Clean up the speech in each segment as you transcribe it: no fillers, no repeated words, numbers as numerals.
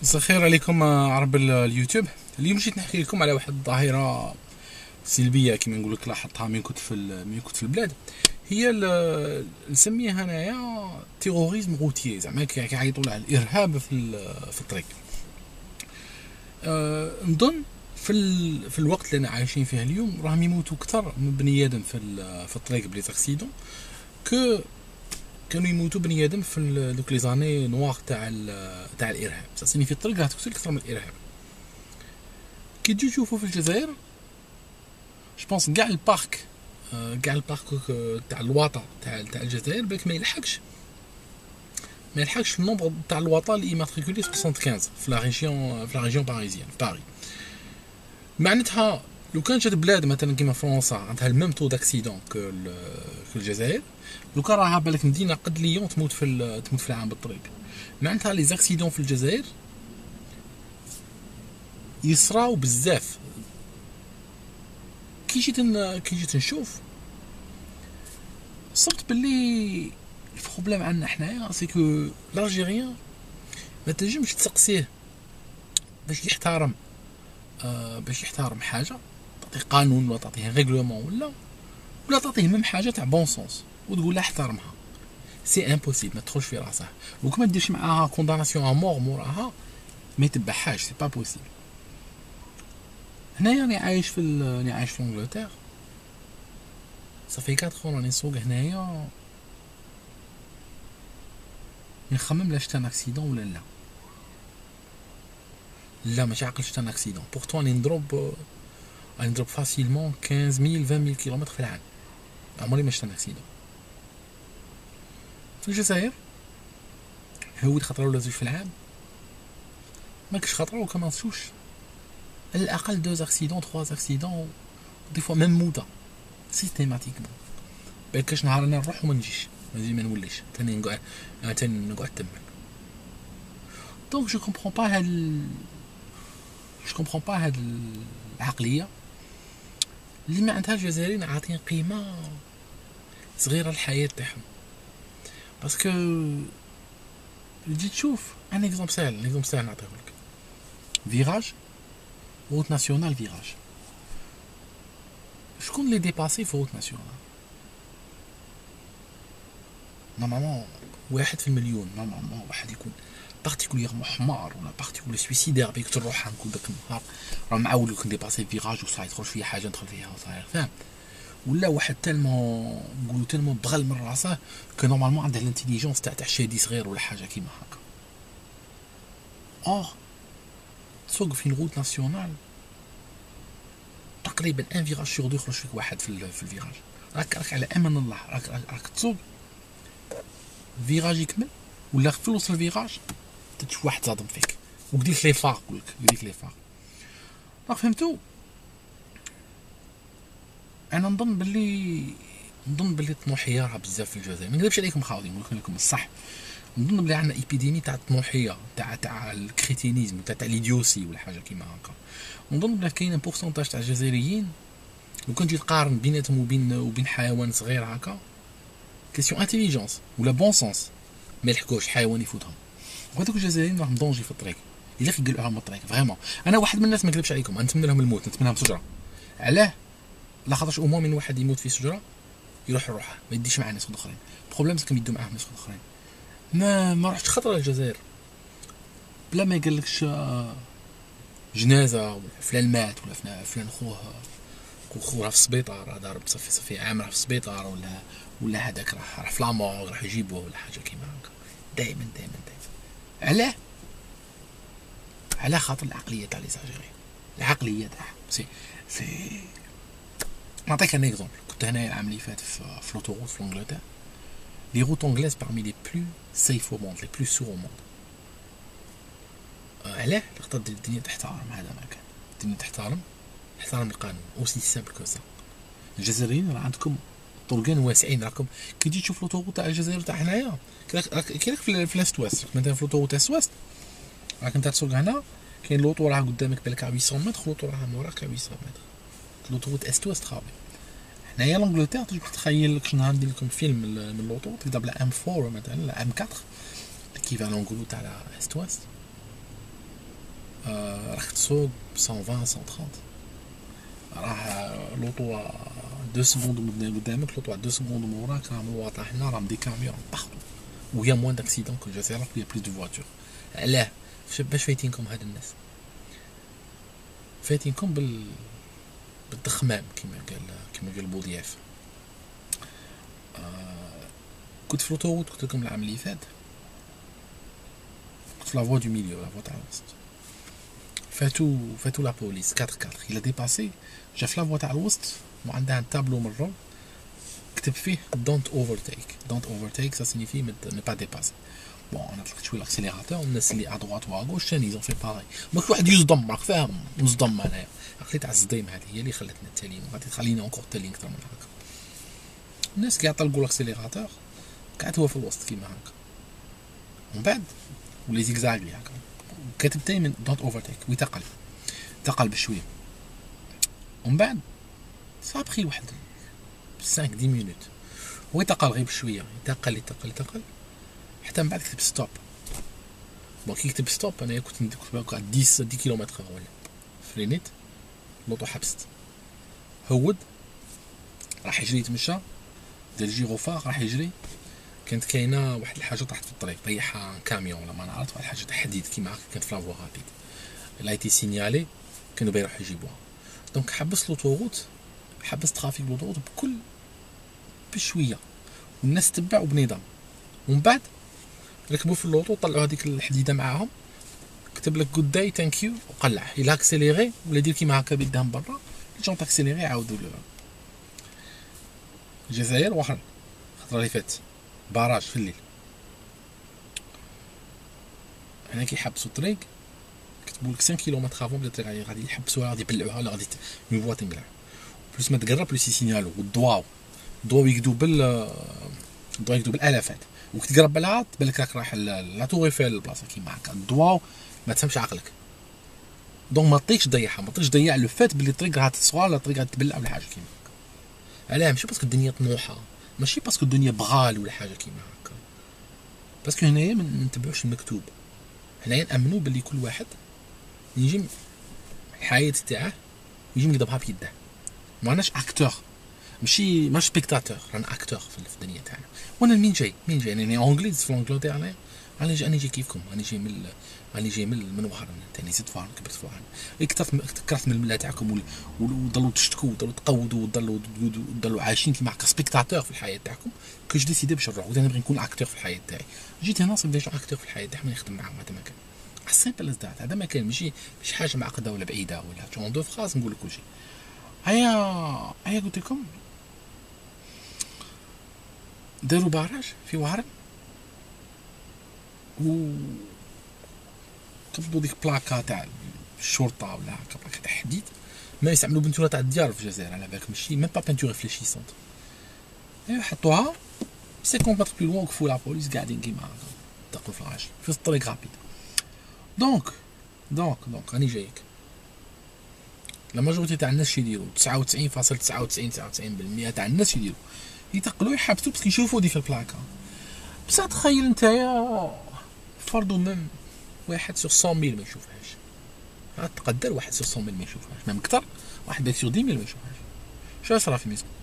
مساء الخير عليكم عرب اليوتيوب. اليوم جيت نحكي لكم على واحد الظاهره سلبيه كما نقول لك لاحظتها من كنت في البلاد. هي نسميها انايا تيروريزم روتيي، زعما كيعيطوا له الارهاب في الطريق. نظن في الوقت اللي انا عايشين فيه اليوم راهم يموتوا اكثر من بني ادم في الطريق بلي تاكسيدون كو كانوا يموتوا بني ادم في دوك لي زاني نوار تاع الارهاب. سيني في الطريق راح تقتل اكثر من الارهاب. كي تجي تشوفوا في الجزائر جو بونس كاع البارك تاع الوطا تاع الجزائر بالك ما يلحقش النومبر تاع الوطا اللي ماتريكولي 75 في لا ريجيون باريزيان في باري. معناتها لو كان جات بلاد مثلا كيما فرنسا عندها الميم تو داكسيدون كو الجزائر، لو كان راها بالك مدينه قد ليون تموت في العام بالطريق. معناتها لي زاكسيدون في الجزائر يصراو بزاف. كي جيت نشوف صبت باللي البروبليم عندنا حنايا سي كو الالجيريان ما تنجمش تسقسيه باش يحترم حاجه، تعطيه قانون ولا تعطيه ريغلومون ولا تعطيه ميم حاجه تاع بون سونس وتقول له احترمها. سي امبوسيبل، ما تدخلش في راسه. وكما ما ديرش معاها كونداناسيون ا مور موراها ما يتبعهاش، سي با بوسيبل. هنايا راني عايش في انجلترا، صافي 4 راني نسوق هنايا، نخمم لا شتا ان اكسيدون ولا لا ماشي عاقل شتا ان اكسيدون. بورتو راني نضرب فاسيلمون 15000 20000 كيلومتر في العام، عمري ما شتا ان اكسيدون. في الجزائر هود خطره ولا زوج في العام، ماكش خطره وكما نسوش على الاقل 2 اكسيدون 3 اكسيدون، دي فوا ميم موتا سيستيماتيكمون. بالكاش نهار انا نروح وما نجيش، ما نوليش تاني نقعد تما. دونك جو كومبرون با هاد العقليه اللي ما عندها الجزائريين عاطين قيمه صغيره للحياه تاعهم. باسكو تجي تشوف ان اكزومبل سهل نعطيه لك. فيراج روت ناسيونال، فيراج شكون اللي ديباسي في روت ناسيونال؟ نورمالمون واحد في المليون. نورمالمون واحد يكون بارتيكوليرمون حمار ولا بارتيكولير سويسيدير بيقتل روحه نقول داك النهار راه معول لك نديباسي فيراج وصاي تدخل فيها حاجه ندخل فيها وصاير فاهم. ولا واحد تالمون نقولوا تالمون بغل من راسه كو نورمالمون عنده الانتيليجونس تاع شادي صغير ولا حاجه كيما هكا. تسوق في الروت ناسيونال تقريبا ان فيراج سور دو يخرج فيك واحد في الفيراج. راك على امان الله، راك تسوق فيراج يكمل ولا في وسط الفيراج تشوف واحد صادم فيك وقديك لي فار قولك لي فار. راك فهمتو؟ انا نظن باللي طموحيه راه بزاف في الجزائر. ما نكذبش عليكم خاوتي، نقول لكم الصح. نظن بلي عندنا ايبيديمي تاع الطموحيه تاع الكريتينيزم تاع ليديوسي ولا حاجه كيما هكا. نظن بلي كاين بورسونتاج تاع الجزائريين لو كان تجي تقارن بيناتهم وبين حيوان صغير هكا كيسيون انتيليجونس ولا بون سونس ما يلحقوش حيوان يفوتهم. وهذوك الجزائريين راهم دونجي في الطريق الا كيقلعوا لهم الطريق فريمون. انا واحد من الناس ما نكذبش عليكم، نتمنى لهم الموت، نتمنى لهم شجره. علاه؟ لاخاطش او من واحد يموت في شجره يروح لروحه ما يديش معاه ناس اخرين. البروبليم سكم يدو معاه ناس اخرين. ما رحتش خطره للجزائر بلا ما يقلكش جنازه ولا فلان مات ولا فلان خوه في السبيطار ضارب صفي عام راه في السبيطار ولا هذاك راح في لامور راح يجيبوه ولا حاجه كيما هكا. دائما على خاطر العقليه تاع لي زاجيري، العقليه تاعهم سي نعطيك ان اكزومبل. كنت هنايا العام اللي فات في لوتوروت في انجلترا. لي روت انجليز parmi les plus safe au monde, les plus sûrs au monde. علاه؟ خاطر الدنيا تحترم. هذا ما كان الدنيا تحترم القانون اوسي سامبل كو سا. الجزائريين راه عندكم طرقان واسعين. راكم كي تجي تشوف لوطوروط تاع الجزائر تاع هنايا كاين في لاست ويست. مثلا في لوطوروط تاع سويست راك انت تسوق هنا كاين لوطو راه قدامك بالك 800 متر، لوطو راه موراك 800 متر. لوطوروط است ويست خاوي. هنايا لانجلتير تقدر تخيل لك شنو ندير لكم فيلم من لوطو تقدر بلا ام 4 مثلا لا ام 4 كيف انا نقولوا تاع است ويست. راك تسوق 120 130 راه لوطو 2 سكوند قدامك لوطو 2 سكوند موراك راه مواطن حنا راه دي كاميون باغتو وهي موان داكسيدون كو جزائر فيها بلوس دو فواتور. علاه باش فايتينكم هاد الناس؟ فايتينكم بالتخمام كما قال بوضياف. كنت في لوطوروت قلت لكم العام اللي فات، كنت في لافوا دو ميليو لافوا تاع الوسط، فاتو لا بوليس 4 الى ديباسي، جا في لافوا تاع الوسط وعندها ان تابلو مرة كتب فيه دونت اوفرتيك سا سينيفي ne pas dépasser. بون انا طلقت شويه الاكسيليراتور، والناس اللي ادغوات واغوش ثاني زون في باراي، ما كل واحد يصدم راك فاهم، نصدم انايا عقلي تاع الصديم هذه هي اللي خلتنا تالين وغادي تخلينا اونكور تالين اكثر من هكا. الناس اللي طلقوا الاكسيليراتور قعدت هو في الوسط كيما هكا، ومن بعد ولي زيكزاغلي هكا كاتب دايما دونت اوفرتيك ويتقل بشويه، ومن بعد صابخي واحد 5 10 مينوت ويتقل غير بشويه، يتقل حتى من بعد كتب ستوب. بون كي كتب ستوب انا كنت باقي 10 كيلومتر ولا فرينيت، لوطو حبست، هود راح يجري يتمشى، دار جيروفار راح يجري، كانت كاينه واحد الحاجه طاحت في الطريق طيحها كاميون ولا ما نعرف، واحد الحاجه تاع حديد كيما هكا كانت في لافوا رابيد، لا ايتي سينيالي كانوا بيروحوا يجيبوها. دونك حبس لوطوروت، حبس ترافيك لوطوروت بشويه، والناس تبعوا بنظام، ومن بعد ركبوا في اللوطو طلعوا هذيك الحديده معاهم، كتب لك جود داي ثانك يو وقلع، الى اكسيليغي ولا دير كيما هكا بيدهم برا، جون تاكسيليغي عاودوا له. الجزائر واحد الخطره اللي فات باراج في الليل، هنا كيحبسوا الطريق كتبوا لك 5 كيلومتر افون بدا الطريق غادي يحبسوها، غادي يبلعوها ولا غادي اون فوا تنقلع، بلوس ما تقرب بلوس يسينالو، والضواو يقدو بالالافات، وكتقرب لها تبان لك راك رايح لا طور ايفيل البلاصه كيما هكا، الضواو ما تفهمش عقلك، دونك ما تطيقش تضيعها، ما تطيقش تضيع لو فات بلي الطريق راه تصغر ولا الطريق تبلع ولا حاجه كيما هكا. علاه؟ ماشي باسكو الدنيا طموحه، ماشي باسكو الدنيا بغال ولا حاجه كيما هكا، باسكو هنايا ما نتبعوش المكتوب، هنايا نامنوا باللي كل واحد يجي الحياه تاعه يجي يقدرها بيده، ماناش اكتور، ماشي سبيكتاتور، رانا اكتور في الدنيا تاعنا. وانا منين جاي انا انجليز في انجلترا، انا جاي كيفكم، انا جاي من وهران ثاني، زدت فارن كبرت فارن، كثرت من المله تاعكم وضلوا تشتكوا وضلوا تقودوا وضلوا عايشين كيما هكا سبيكتاتور في الحياه تاعكم، كو جو ديسيدي باش نروح، وانا نبغي نكون اكتور في الحياه تاعي، جيت هنا صرت ديجا اكتور في الحياه تاعي، نخدم معاهم، هذا ما كان السيمبل از ذات، هذا ما كان ماشي حاجه معقده ولا بعيده ولا جون دو فراس نقول لك كل شيء. هيا قلت لكم داروا باراج في وهران و كتبوا ديك بلاكا تاع الشرطه ولا هكا بلاكا تاع حديد، ما يستعملوا بنتوره تاع الديار في الجزائر على بالك، ماشي ميم با بانتور ريفليشيسونت، ايوا حطوها 50 متر بلو لوان، وقفوا لا بوليس قاعدين كيما هكا دقوا في الراجل في الطريق رابيد. دونك راني جايك، لا ماجوريتي تاع الناس يديروا 99.99% تاع الناس يتقلوا يحبسوا بس يشوفوا ديك البلاكا. بصح تخيل نتايا فرضوا ميم واحد سور 100,000 ما يشوفهاش، تقدر واحد سور 100,000 ما يشوفهاش، ميم كثر، واحد سور 10,000 ما يشوفهاش، شنو صرا في ميسكو؟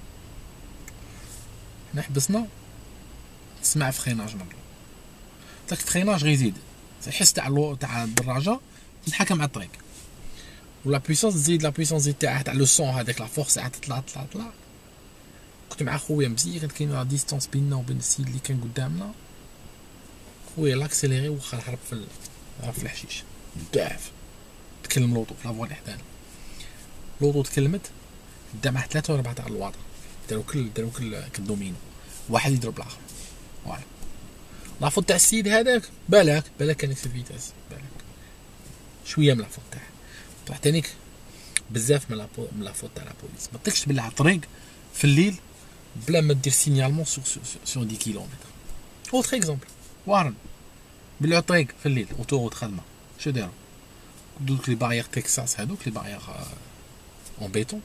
حنا حبسنا تسمع فريناج مرة، داك الفريناج غيزيد الحس تاع الدراجه يتحكم على الطريق، ولا بويسونس تزيد، لا بويسونس تاعها تاع لو سون هذاك لا فورس تاع تطلع. كنت مع خويا مزيان، كانت كاينه ديستونس بيننا وبين السيد اللي كان قدامنا، خويا لاكسيليري وخا هرب في الحشيش بزاف، تكلم لوطو في لافوا اللي حدانا، لوطو تكلمت دا معاه 3 و 4 تاع الواطه، دارو كل كدومينو، واحد يضرب الاخر، فوالا لافوت تاع السيد هذاك بالك كان في فيتاس، بالك شويه من لافوت تاعه، طلع تانيك بزاف من لافوت تاع لابوليس، ما تطيقش تبلع الطريق في الليل بلا ما دير سينيالمون سور 10 كيلومتر. اوتر اكزومبل وارن بلعوا الطريق في الليل، اوتوروت خدمه، شو داروا؟ دوك لي باغيير تكساس، هذوك لي باغيير اون بيتون،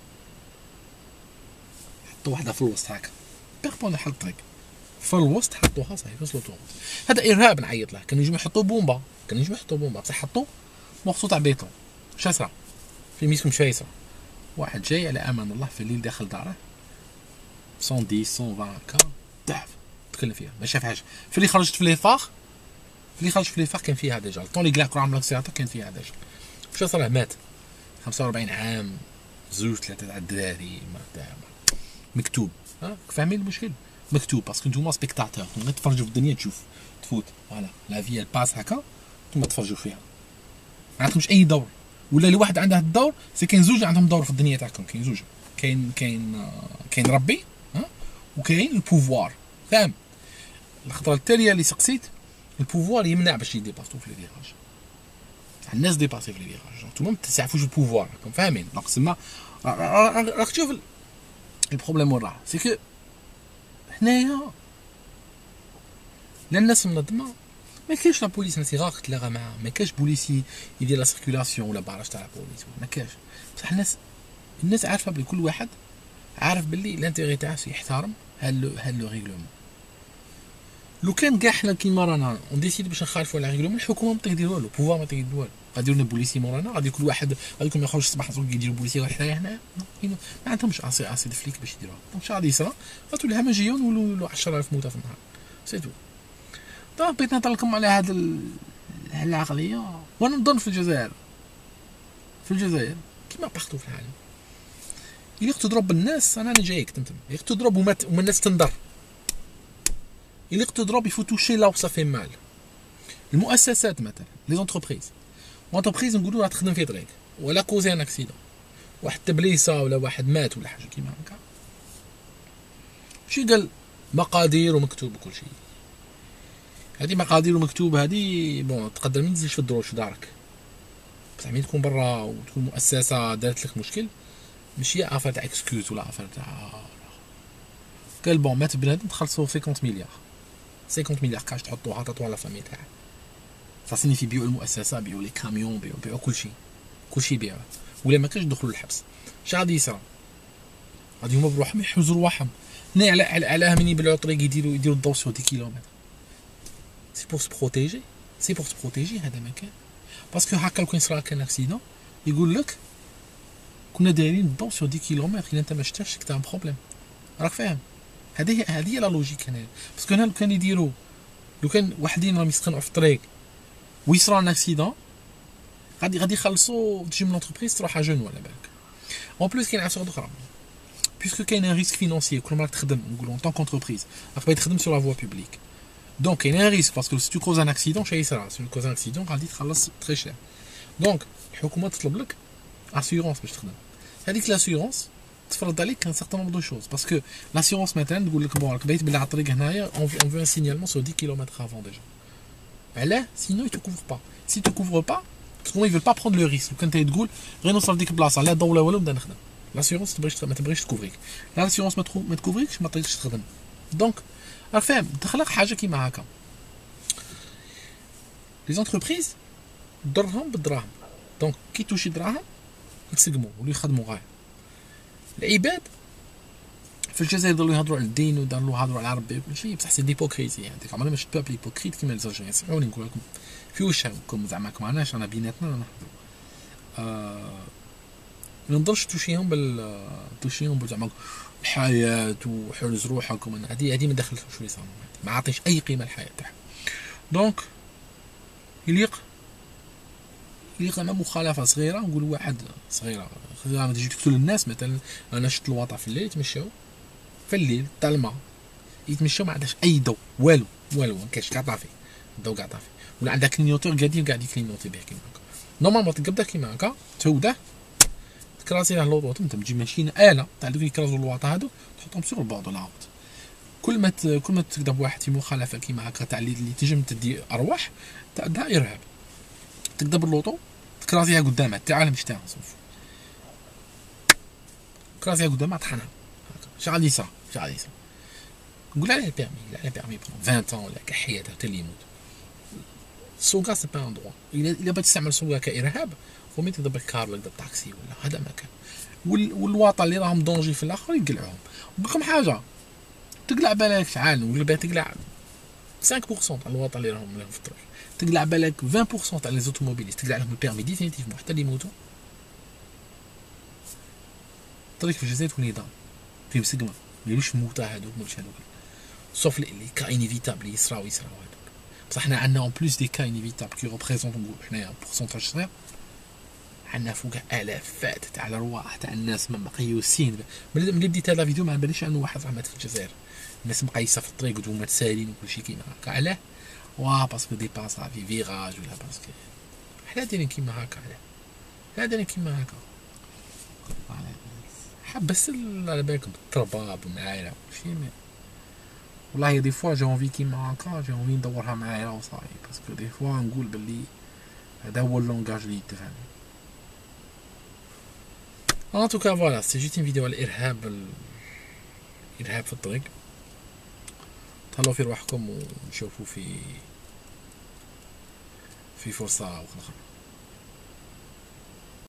حطوا واحده في الوسط هكا بيربون حل الطريق في الوسط، حطوها صافي في الاوتوروت. هذا ارهاب نعيط له، كانوا يجوا يحطوا بومبا بصح حطوا مورسو تاع بيتون. شاسرة في ميسكم شايسة، واحد جاي على امان الله في الليل داخل داره 110 120 هكا تحف تكلم فيها ما شافهاش. في اللي خرجت في لي فاخ، كان فيها ديجا طون لي كلاك كرا عملك سيارة كان فيها ديجا. واش صرا مات 45 عام، زوج ثلاثة تاع الدراري مكتوب. ها فاهمين المشكل؟ مكتوب باسكو نتوما سبيكتاتور غير تفرجوا في الدنيا تشوف تفوت فوالا لا في الباس هكا نتوما تفرجوا فيها ما عندكمش اي دور. ولا اللي واحد عنده الدور سي كاين زوج عندهم دور في الدنيا تاعكم، كاين زوج، كاين ربي ها وكاين البوفوار. فاهم؟ الخطره التاليه اللي سقسيت البوفوار يمنع باش يديباسو في لي فيراج، الناس ديباسي في لي فيراج نتوما ما تسعفوش البوفوار راكم فاهمين. دونك تسمى راك تشوف البروبليم وين راه سي كو هنايا لا الناس منظمه ما كاينش لا بوليس نسي غاك تلاقى معاه، ما كاينش بوليسي يدير لا سيركولاسيون ولا باراج تاع لا بوليس ما كاينش. بصح الناس عارفه بلي كل واحد عارف باللي الانتيغي تاعو يحترم هاد لو ريغلومون. لو كان كاع حنا كيما رانا نديسيد باش نخالفوا على ريغلومون الحكومه ما تقدر والو، بوفوار ما تقدر والو، غادي يديروا بوليسي مورانا، غادي كل واحد غادي ما يخرجش الصباح يديروا بوليسي غير حدايا هنا ما عندهمش اسي فليك باش يديروها. دونك شحال غادي يصرا غتولي همجيه ونولوا 10000 موته في النهار سي تو. دونك بغيت نهضر لكم على هاد العقليه. وانا نظن في الجزائر كيما بارتو في العالم اللي تضرب الناس انا جايك تمتم تضرب وما الناس تنضر، اللي تضرب يفوتو شي لا وصافي مال. المؤسسات مثلا لي زونتربريز نقولوا راه تخدم في طريق ولا كوزي ان اكسيدون، واحد تبليصه ولا واحد مات ولا حاجه كيما هكا، شي قال مقادير ومكتوب وكل شيء. هذه مقادير ومكتوب هذه بون تقدر ما تزيدش في الدروج في دارك، بصح ملي تكون برا وتكون مؤسسه دارت لك مشكل ماشي افر تاع اكسكيوز ولا افر تاع قال بون مات بنادم تخلصوا 50 مليار 50 مليار كاش تحطوها تطوع على فامي تاعها. صا سينيفي بيعوا المؤسسه، بيعوا لي كاميون، بيعوا كل شيء بيعوا، ولا ما كاش دخلوا الحبس. اش غادي يصرا؟ غادي هما بروحهم يحوزوا رواحهم. هنا علاه من يبلعوا طريق يديروا الضوء سو 10 كيلومتر سي بور سو بروتيجي هذا مكان. باسكو هكا لو كان صرا كان اكسيدون يقول لك كنا دايرين الضوء سو 10 كيلومتر، الا انت ما شفتش كتا بروبليم. راك فاهم؟ هذه هي لا لوجيك هنا. باسكو هنا لو كان يديروا لو كان وحدين راهم يسخنوا في الطريق ويصرا ان اكسيدون غادي يخلصوا تجي من لونتربريز تروح على جون ولا بالك. اون بليس كاين عفسه اخرى بيسكو كاين ان ريسك فينانسيي كل ما راك تخدم نقولوا طون كونتربريز راك باغي تخدم سور لا فوا بوبليك. دونك كاين ان ريسك باسكو سي تو كوز ان اكسيدون شي يصرا سي كوز ان اكسيدون غادي تخلص تري شير. دونك الحكومه تطلب لك اسيورونس باش تخدم. هذيك لاسيورونس تفرض عليك ان سارتان نومبر دو شوز باسكو لاسيورونس مثلا تقول لك بون راك بايت بلي على الطريق هنايا اون فو ان سينيالمون سو 10 كيلومتر افون ديجا. علاه سينو يتو كوفر با سي تو كوفر با باسكو يفيل با بروند لو ريسك. لو كان تقول غير نوصل لديك البلاصه لا ضو لا والو نبدا نخدم، لاسيورونس ما تبغيش تكوفريك، لاسيورونس ما تكوفريكش ما تقدرش تخدم. دونك راك فاهم تخلق حاجه كيما هكا. لي زونتربريز ضرهم بالدراهم، دونك كي توشي دراهم يتسقموا ولا يخدموا غير. العباد في الجزائر ضلوا يهضروا على الدين وداروا يهضروا على ربي وكل شيء، بصح سي ديبوكريتي يعني عمرنا ما شفت بابل هيبوكريت كيما الجزائريين. سمعوني نقول لكم في وشكم زعما ما عندناش انا بيناتنا نهضروا. ما نقدرش توشيهم زعما الحياه وحرز روحكم. هذه ما دخلتش شويه صار ما عطيش اي قيمه للحياه تاعها. دونك يليق زعما مخالفه صغيره نقول واحد صغيره ما تجي تقتل الناس. مثلا انا شفت الوطا في الليل يتمشاو في الليل الظلمه يتمشاو ما عندهاش اي ضوء والو ما كاينش كاع طافي الضوء كاع طافي، ولا عندها كلينيوتور قاعد يكلينيوتي به كيما هكا. نورمالمون تقبضها كيما هكا تهوده تكراسي له الوطا انت تجي ماشينه اله تاع دوك يكراسوا الوطا هادو تحطهم سيغ البورد لا روت. كل ما تقدر واحد في مخالفه كيما هكا تاع اللي تنجم تدي ارواح تاع ارهاب تقدر اللوطو تكراسيها قدامها تاع عالم تاعها صوف كراسيها قدامها طحنها هكا. شغال يسرى نقول عليه البيرمي 20 طون ولا كحياته حتى اللي يموت. السوقا سي با ان دروا الا بغيت تستعمل السوقا كارهاب فمي تقدر بالكار ولا بالطاكسي ولا هذا مكان. والواطا اللي راهم دونجي في الاخر يقلعوهم. نقول لكم حاجه تقلع بالك عالم ولا باغي تقلع 5% تاع الوطن اللي راهم في الطريق، تقلع بالك 20% تاع لي زوتوموبيليست تقلع لهم البيرمي ديفينيتيفمون حتى اللي يموتوا. الطريق في الجزائر تولي نظام فيه مسقمه، ما يديروش الموتى هذوك مش هذوك، سوف لي كا انيفيتابل يصراو هذوك. بصح حنا عندنا اون بلوس دي كا انيفيتابل كي ريبريزونط نقولو حنايا بورسونتاج صغير، عندنا فوق الافات تاع الارواح تاع الناس مقيوسين. ملي بديت هذا الفيديو ما باليش انه واحد مات في الجزائر، الناس مقيسه في الطريق وهما تسالين وكل شيء كيما هكا. علاه؟ واه باسكو دي باسا في فيراج ولا باسكو حنا دايرين كيما هكا. علاه حنا دايرين كيما هكا؟ حبس على بالك بالترباب والمعايره وشي. والله دي فوا جي اونفي كيما هكا، جي اونفي ندورها معايا وصاي، باسكو دي فوا نقول بلي هذا هو اللونغاج اللي يتفهم. ان توكا فوالا سي جيت فيديو على الارهاب، الارهاب في الطريق. تهلاو في رواحكم ونشوفوا في فرصه اخرى.